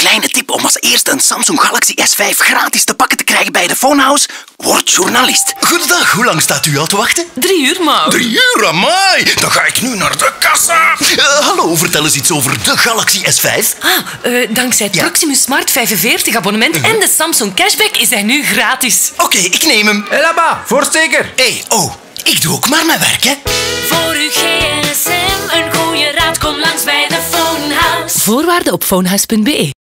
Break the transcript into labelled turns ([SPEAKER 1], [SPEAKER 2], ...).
[SPEAKER 1] kleine tip om als eerste een Samsung Galaxy S5 gratis te pakken te krijgen bij de Phonehouse? Word journalist.
[SPEAKER 2] Goedendag, hoe lang staat u al te wachten?
[SPEAKER 3] 3 uur, maar...
[SPEAKER 2] 3 uur, amai! Dan ga ik nu naar de kassa. Hallo, vertel eens iets over de Galaxy S5.
[SPEAKER 3] Dankzij het Proximus Smart 45 abonnement en de Samsung Cashback is hij nu gratis.
[SPEAKER 2] Oké, ik neem hem.
[SPEAKER 4] Hé, là-bas, voorsteker.
[SPEAKER 2] Ik doe ook maar mijn werk, hè.
[SPEAKER 5] Voor uw gsm een goede raad, kom langs bij de Phonehouse.
[SPEAKER 3] Voorwaarden op phonehouse.be.